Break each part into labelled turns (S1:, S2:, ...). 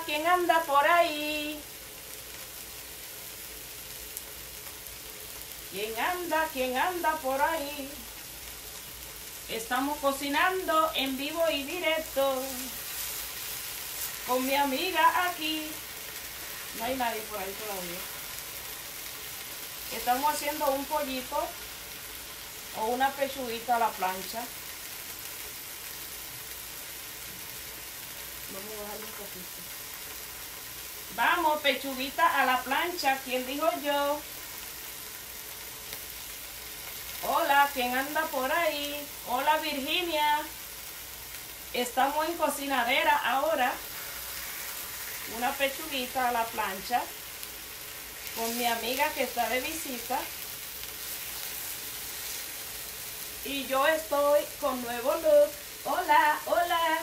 S1: ¿quién anda por ahí? ¿Quién anda por ahí? Estamos cocinando en vivo y directo con mi amiga aquí. No hay nadie por ahí todavía. Estamos haciendo un pollito o una pechuguita a la plancha. Vamos a bajarle un poquito. Vamos, pechuguita a la plancha. ¿Quién dijo yo? Hola, ¿quién anda por ahí? Hola, Virginia. Estamos en cocinadera ahora. Una pechuguita a la plancha con mi amiga que está de visita. Y yo estoy con nuevo look. Hola, hola.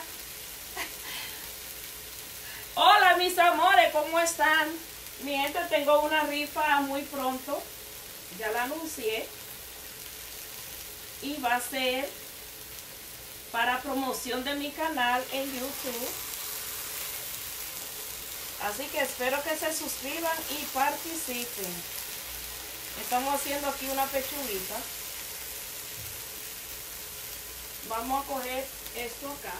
S1: Hola, mis amores, ¿cómo están? Mi gente, tengo una rifa muy pronto. Ya la anuncié. Y va a ser para promoción de mi canal en YouTube. Así que espero que se suscriban y participen. Estamos haciendo aquí una pechuguita. Vamos a coger esto acá.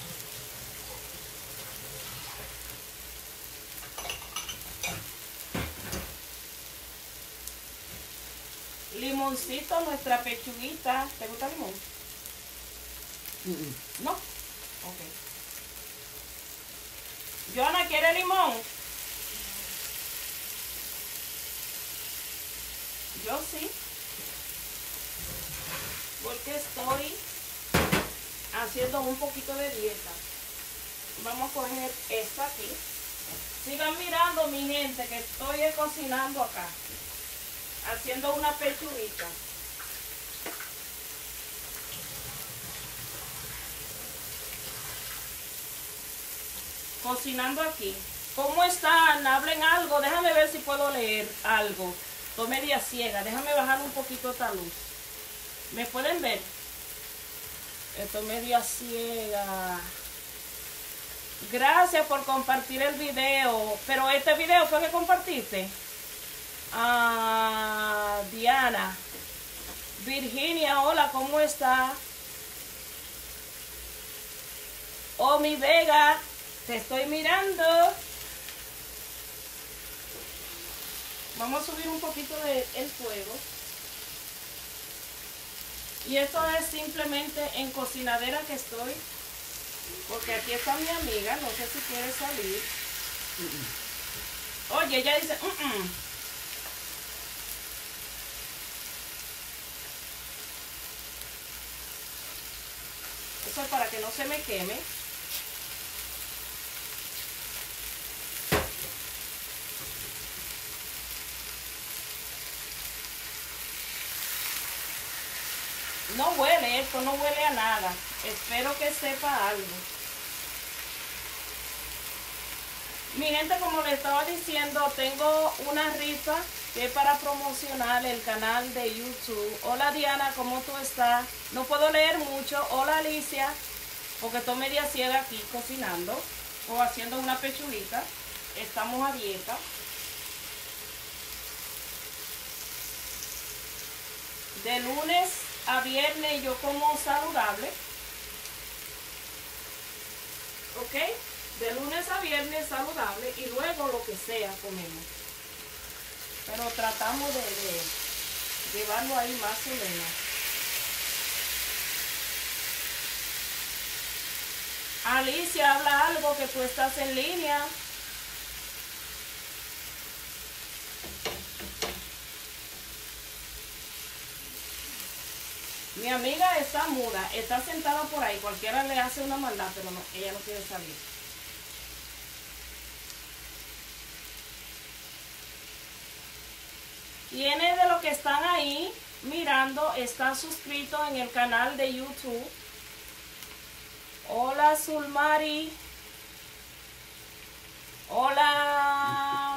S1: Limoncito, nuestra pechuguita. ¿Te gusta el limón? ¿No? Ok. Joana, ¿quiere limón? Yo sí. Porque estoy haciendo un poquito de dieta. Vamos a coger esta aquí. Sigan mirando, mi gente, que estoy cocinando acá. Haciendo una pechuguita. Cocinando aquí. ¿Cómo están? Hablen algo. Déjame ver si puedo leer algo. Estoy media ciega. Déjame bajar un poquito esta luz. ¿Me pueden ver? Estoy media ciega. Gracias por compartir el video. Pero este video fue que compartiste. Diana. Virginia, hola, ¿cómo está? Oh, mi Vega. Te estoy mirando. Vamos a subir un poquito el fuego. Y esto es simplemente en cocinadera que estoy. Porque aquí está mi amiga. No sé si quiere salir. Oye, ella dice... Eso es para que no se me queme. No huele, esto no huele a nada. Espero que sepa algo. Mi gente, como les estaba diciendo, tengo una rifa que es para promocionar el canal de YouTube. Hola Diana, ¿cómo tú estás? No puedo leer mucho. Hola Alicia, porque estoy media ciega aquí cocinando o haciendo una pechuguita. Estamos a dieta. De lunes a viernes yo como saludable. ¿Ok? De lunes a viernes saludable y luego lo que sea comemos. Pero tratamos de llevarlo ahí más o menos. Alicia, habla algo que tú estás en línea. Mi amiga está muda, está sentada por ahí. Cualquiera le hace una maldad, pero no, ella no quiere salir. ¿Quiénes de los que están ahí mirando están suscritos en el canal de YouTube? Hola Zulmari. Hola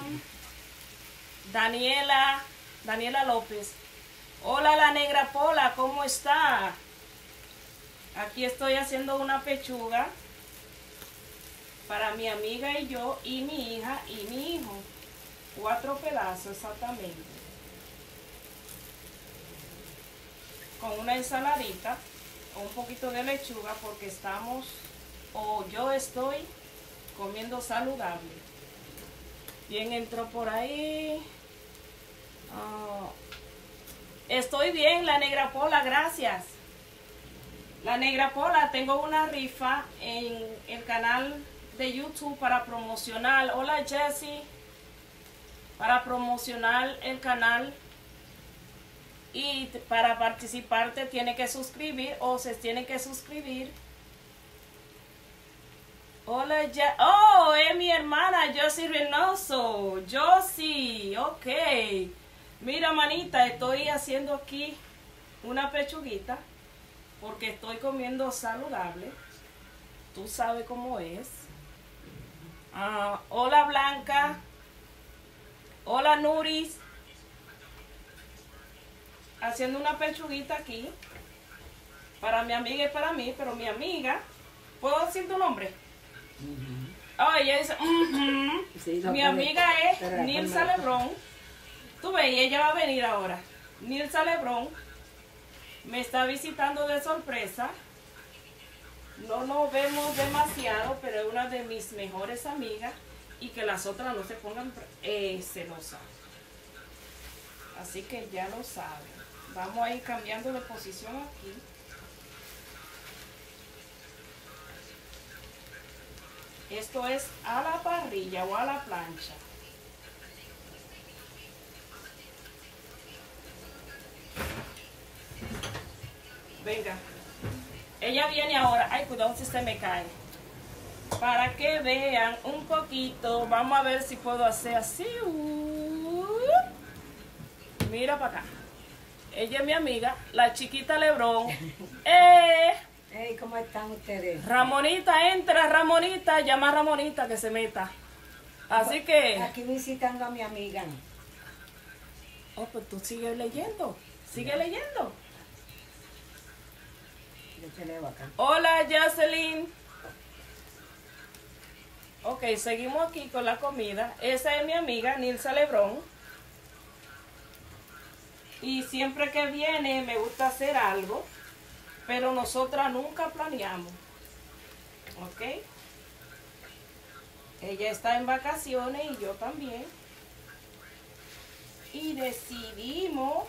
S1: Daniela López. Hola la negra Pola, ¿cómo está? Aquí estoy haciendo una pechuga. para mi amiga y yo, y mi hija y mi hijo. 4 pedazos exactamente. Con una ensaladita, un poquito de lechuga, porque estamos, o yo estoy comiendo saludable. Bien, entró por ahí. Estoy bien, la Negra Pola, gracias. La Negra Pola, tengo una rifa en el canal de YouTube para promocionar. Hola Jessie. Para promocionar el canal. Y para participar te tiene que suscribir o se tiene que suscribir. Hola, ya. Oh, es mi hermana Josie Reynoso. Josie, ok. Mira, manita, estoy haciendo aquí una pechuguita porque estoy comiendo saludable. Tú sabes cómo es. Hola, Blanca. Hola, Nuris. Haciendo una pechuguita aquí para mi amiga y para mí, pero mi amiga, ¿puedo decir tu nombre? Oh, ella dice, sí, no, mi amiga es Nilsa Lebrón. Tú ves, ella va a venir ahora. Nilsa Lebrón me está visitando de sorpresa. No nos vemos demasiado, pero es una de mis mejores amigas y que las otras no se pongan celosas. Así que ya lo saben. Vamos a ir cambiando de posición aquí. Esto es a la parrilla o a la plancha. Venga. Ella viene ahora. Ay, cuidado si se me cae. Para que vean un poquito. Vamos a ver si puedo hacer así. Mira para acá. Ella es mi amiga, la chiquita Lebrón.
S2: Hey, ¿cómo están ustedes?
S1: Ramonita, entra, Ramonita. Llama a Ramonita que se meta. Así que...
S2: Aquí visitando a mi amiga.
S1: Oh, pues tú sigues leyendo. Sigue leyendo.
S2: Yo te leo acá.
S1: Hola, Jocelyn. Ok, seguimos aquí con la comida. Esa es mi amiga, Nilsa Lebrón. Y siempre que viene me gusta hacer algo, pero nosotras nunca planeamos. ¿Ok? Ella está en vacaciones y yo también. Y decidimos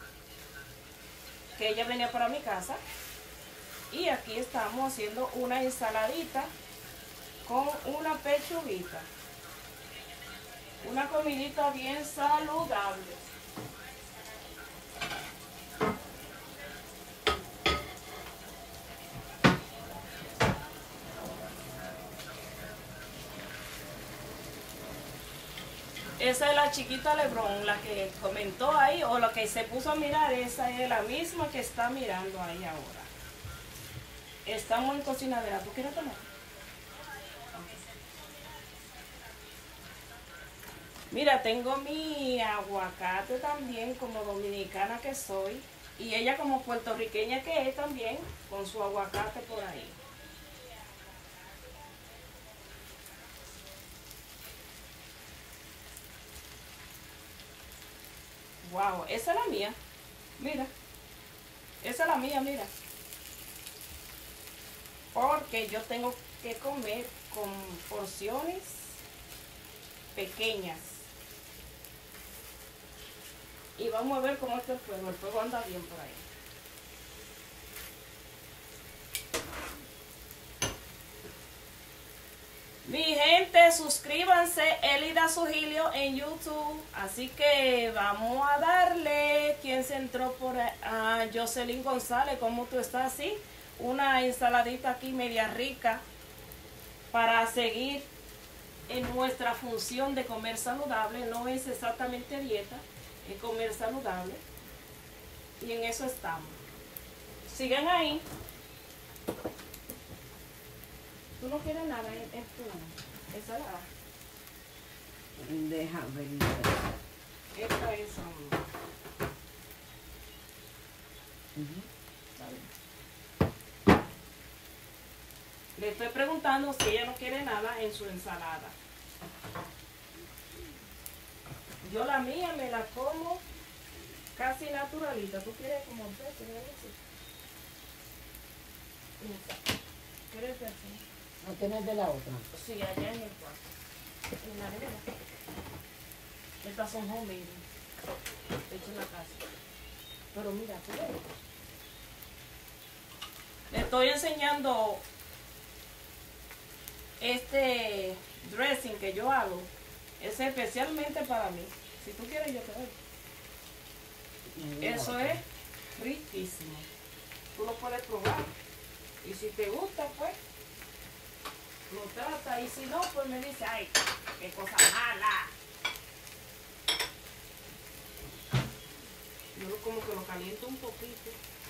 S1: que ella venía para mi casa. Y aquí estamos haciendo una ensaladita con una pechuguita. Una comidita bien saludable. Esa es la chiquita Lebrón, la que comentó ahí, o la que se puso a mirar, esa es la misma que está mirando ahí ahora. Estamos en cocinadera. ¿Tú quieres tomar? Okay. Mira, tengo mi aguacate también, como dominicana que soy, y ella como puertorriqueña que es también, con su aguacate por ahí. Wow, esa es la mía. Mira. Esa es la mía, mira. Porque yo tengo que comer con porciones pequeñas. Y vamos a ver cómo está el fuego. El fuego anda bien por ahí. Mi gente, suscríbanse, Elida Sugilio en YouTube. Así que vamos a darle. ¿Quién se entró por ahí? Jocelyn González, ¿cómo tú estás? ¿Sí? Una ensaladita aquí media rica para seguir en nuestra función de comer saludable. No es exactamente dieta, es comer saludable. Y en eso estamos. Sigan ahí. ¿Tú no quieres nada en tu ensalada?
S2: Déjame ver.
S1: Esta es... Está bien. Le estoy preguntando si ella no quiere nada en su ensalada. Yo la mía me la como casi naturalita. ¿Tú quieres como un pez? ¿Quieres algo así? ¿Quieres así?
S2: ¿No tienes de la otra?
S1: Sí, allá en el cuarto. En la nevera. Estas son homemade. Hechas en la casa. Pero mira, tú ves. Le estoy enseñando este dressing que yo hago. Es especialmente para mí. Si tú quieres, yo te doy. Eso es riquísimo. Tú lo puedes probar. Y si te gusta, pues, lo trata. Y si no, pues me dice, ay, qué cosa mala. Yo como que lo caliento un poquito.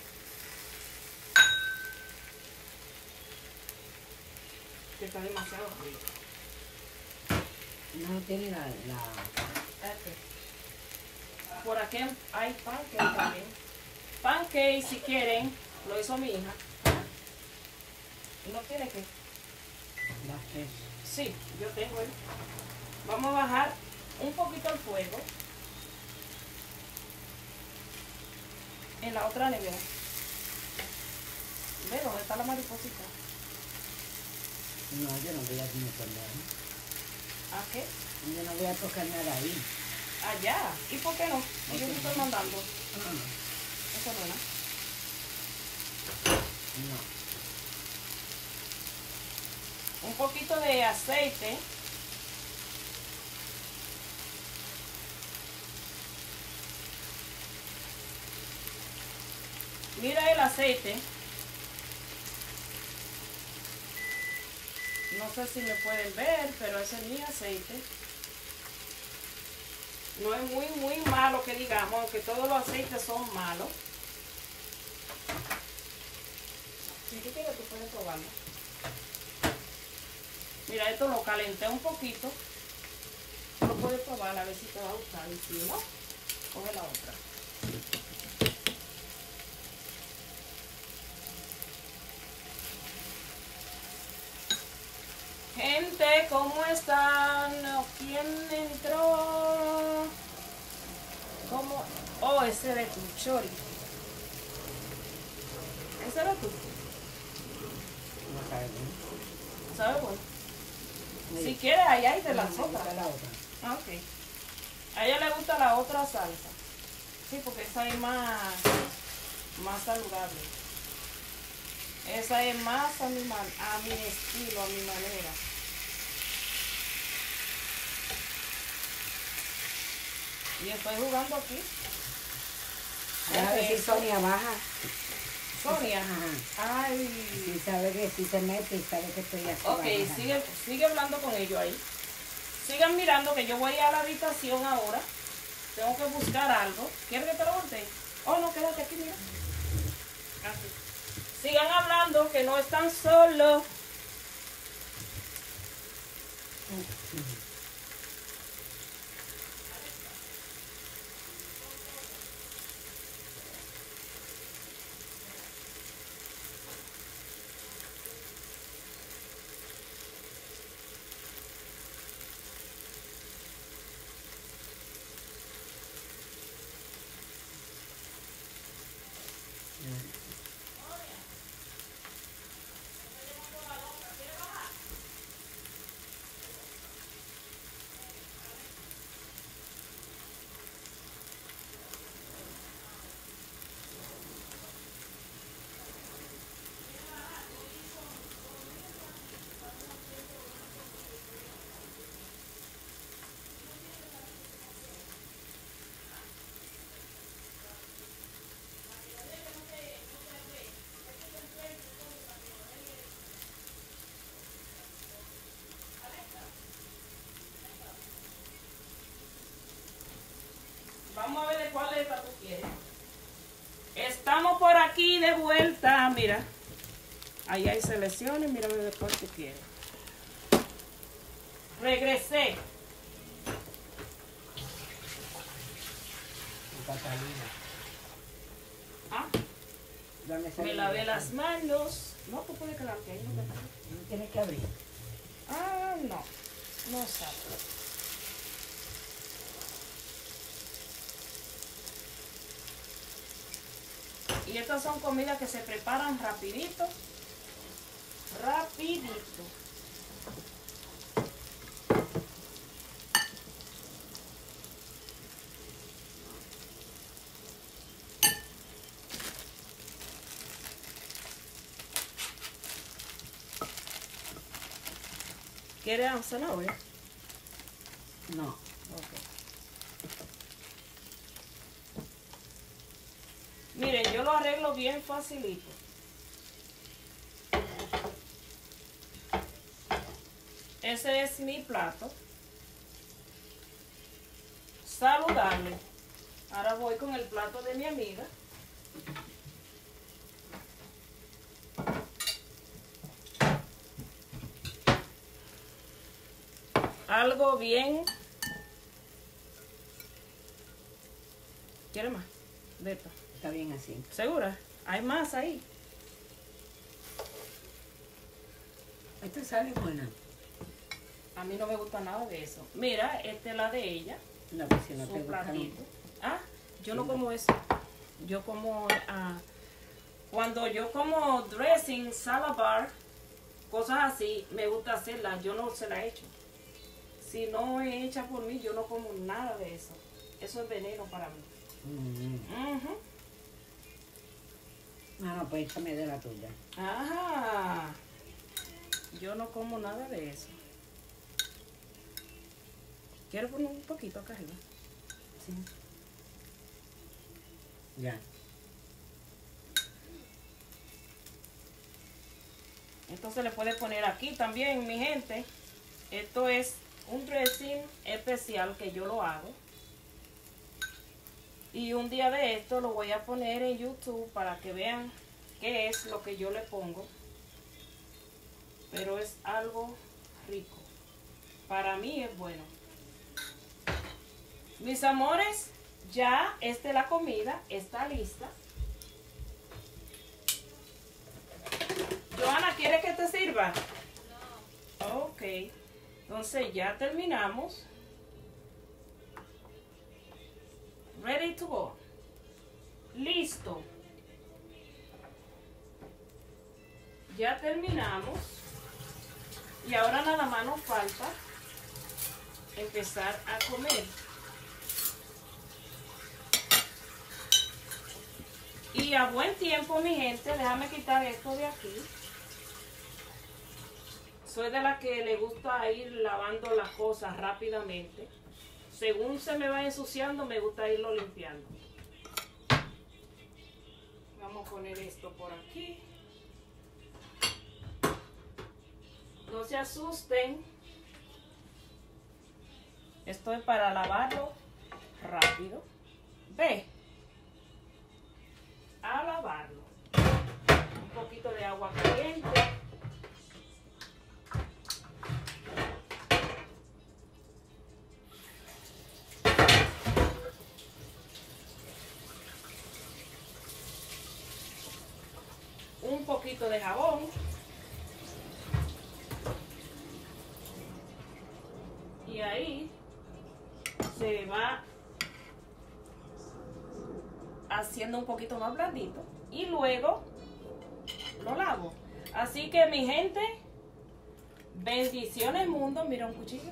S1: Que está demasiado rico.
S2: No tiene la...
S1: Por aquí hay pancake también. Pancake, si quieren, lo hizo mi hija. ¿No tiene que?
S2: Las tres.
S1: Sí, yo tengo él. Vamos a bajar un poquito el fuego. En la otra nevera. ¿Ve dónde está la mariposita?
S2: No, yo no voy a tocar nada.
S1: ¿A qué?
S2: Yo no voy a tocar nada ahí.
S1: Allá. ¿Y por qué no? Y yo te estoy mandando.
S2: Ah,
S1: Eso no es nada.
S2: no.
S1: Un poquito de aceite. Mira el aceite. No sé si me pueden ver, pero ese es mi aceite. No es muy malo que digamos, aunque todos los aceites son malos. Si tú quieres, tú puedes probarlo. Mira, esto lo calenté un poquito. Tú lo puedes probar a ver si te va a gustar. Y si no, coge la otra. Gente, ¿cómo están? ¿Quién entró? ¿Cómo? Oh, ese eres tu chori. Ese eres tú.
S2: No sabe bien.
S1: ¿Sabes bueno?
S2: Sí.
S1: Si quieres, allá hay de las
S2: Me gusta
S1: otras.
S2: la otra.
S1: Ah, ok. A ella le gusta la otra salsa. Sí, porque esa es más saludable. Esa es más a mi estilo, a mi manera. Y estoy jugando aquí.
S2: A ver si Sonia baja.
S1: Sonia.
S2: Ajá.
S1: Ay.
S2: Si sabe que si se mete y sabe que estoy aquí.
S1: Ok, sigue hablando con ellos ahí. Sigan mirando que yo voy a la habitación ahora. Tengo que buscar algo. ¿Quieres que te lo voltee? Oh, no, quédate aquí, mira. Así. Sigan hablando que no están solos. Vamos a ver de cuál letra tú quieres. Estamos por aquí de vuelta. Mira. Ahí hay selecciones. Mira de cuál tú quieres. Regresé.
S2: Catalina.
S1: ¿Ah?
S2: ¿Dónde
S1: Me
S2: sale?
S1: lavé las manos. No, tú puedes quedarte ahí. No te preocupes.
S2: tienes que abrir.
S1: Ah, no. No sabe. Y estas son comidas que se preparan rapidito. Rapidito. ¿Quieres zanahoria?
S2: No.
S1: Ok. Miren, yo lo arreglo bien facilito. Ese es mi plato. Saludable. Ahora voy con el plato de mi amiga. Algo bien. ¿Quiere más? De esto.
S2: Está bien así.
S1: ¿Segura? Hay más ahí.
S2: Esta sale buena.
S1: A mí no me gusta nada de eso. Mira, esta es la de ella.
S2: No, pues si no
S1: Su
S2: te gusta, no.
S1: platito. Ah, yo no
S2: Sí.
S1: como eso. Yo como, cuando yo como dressing, salad bar, cosas así, me gusta hacerlas. Yo no se la he hecho. Si no es hecha por mí, yo no como nada de eso. Eso es veneno para mí. Ujú.
S2: Ah, no, pues échame de la tuya.
S1: Ajá. Yo no como nada de eso. Quiero poner un poquito acá arriba.
S2: Sí. Ya.
S1: Entonces le puede poner aquí también, mi gente. Esto es un dressing especial que yo lo hago. Y un día de esto lo voy a poner en YouTube para que vean qué es lo que yo le pongo. Pero es algo rico. Para mí es bueno. Mis amores, ya la comida está lista. Joana, ¿quiere que te sirva? No. Ok. Entonces ya terminamos. Ready to go. Listo. Ya terminamos. Y ahora nada más nos falta empezar a comer. Y a buen tiempo, mi gente, déjame quitar esto de aquí. Soy de la que le gusta ir lavando las cosas rápidamente. Según se me va ensuciando, me gusta irlo limpiando. Vamos a poner esto por aquí. No se asusten. Esto es para lavarlo rápido. Ve. A lavarlo. Un poquito de agua caliente. Un poquito de jabón. Y ahí se va haciendo un poquito más blandito. Y luego lo lavo. Así que mi gente, bendiciones mundo. Mira un cuchillo.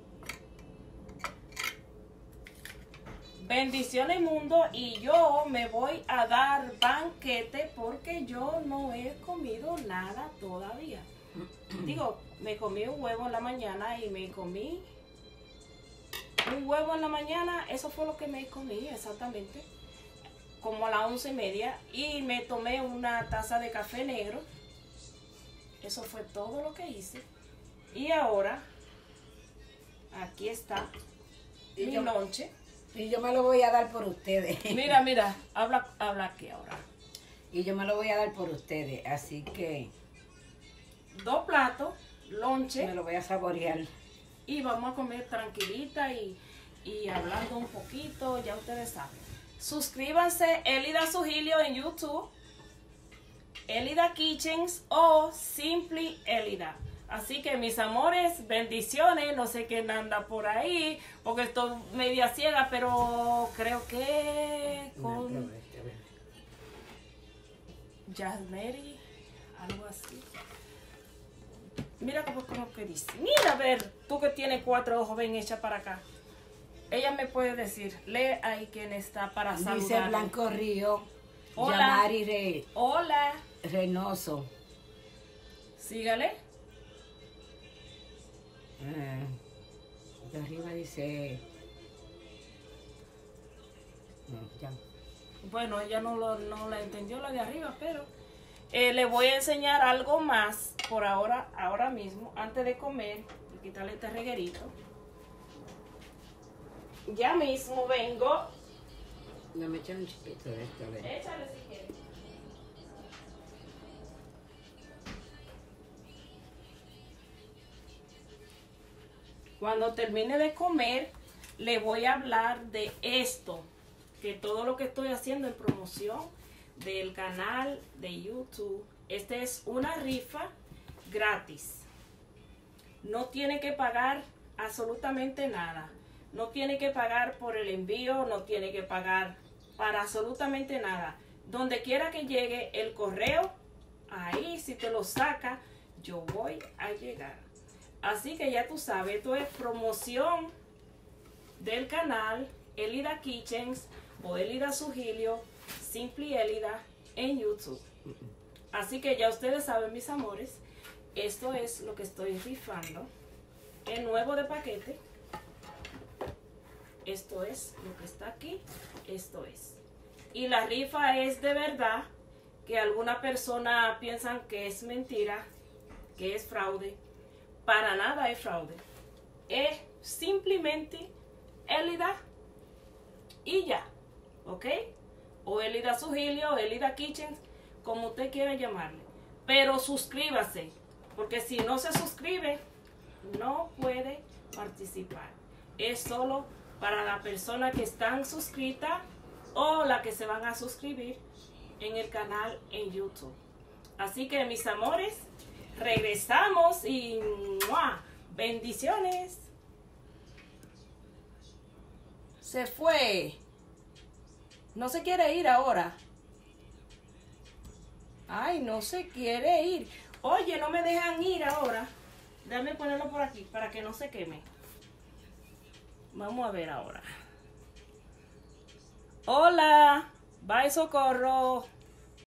S1: Bendiciones mundo, y yo me voy a dar banquete porque yo no he comido nada todavía. Digo, me comí un huevo en la mañana y me comí un huevo en la mañana, eso fue lo que me comí exactamente, como a las 11:30, y me tomé una taza de café negro. Eso fue todo lo que hice. Y ahora, aquí está mi lonche.
S2: Y yo me lo voy a dar por ustedes.
S1: Mira, mira, habla aquí ahora.
S2: Y yo me lo voy a dar por ustedes, así que
S1: 2 platos, lonche,
S2: me lo voy a saborear.
S1: y vamos a comer tranquilita y hablando un poquito, ya ustedes saben. Suscríbanse, Elida Sugilio en YouTube, Elida Kitchens o Simply Elida. Así que mis amores, bendiciones, no sé quién anda por ahí, porque estoy media ciega, pero creo que con Jasmeri, algo así. Mira cómo que dice. Mira, a ver, tú que tienes 4 ojos, ven, echa para acá. Ella me puede decir, lee ahí quién está para saludar.
S2: Dice Blanco Río.
S1: Hola.
S2: Yamari
S1: Hola.
S2: Reynoso.
S1: Sígale.
S2: De arriba dice... ya.
S1: Bueno, ella no la entendió la de arriba, pero le voy a enseñar algo más por ahora mismo, antes de comer y quitarle este reguerito. Ya mismo vengo.
S2: Dame echar un chipito de esto, a ver.
S1: Échale si quieres. Cuando termine de comer, le voy a hablar de esto, que todo lo que estoy haciendo en promoción del canal de YouTube, este es una rifa gratis. No tiene que pagar absolutamente nada. No tiene que pagar por el envío, no tiene que pagar para absolutamente nada. Donde quiera que llegue el correo, ahí si te lo saca, yo voy a llegar. Así que ya tú sabes, esto es promoción del canal Elida Kitchens o Elida Sugilio, Simply Elida en YouTube. Así que ya ustedes saben, mis amores, esto es lo que estoy rifando. El nuevo de paquete. Esto es lo que está aquí. Esto es. Y la rifa es de verdad, que alguna persona piensan que es mentira, que es fraude. Para nada es fraude. Es simplemente Elida y ya. ¿Ok? O Elida Sugilio, o Elida Kitchens, como usted quiera llamarle. Pero suscríbase, porque si no se suscribe, no puede participar. Es solo para las personas que están suscritas o las que se van a suscribir en el canal en YouTube. Así que, mis amores, regresamos y ¡mua! Bendiciones. Se fue. No se quiere ir ahora. Ay, no se quiere ir. Oye, no me dejan ir ahora. Déjame ponerlo por aquí para que no se queme. Vamos a ver ahora. Hola. Bye, Socorro.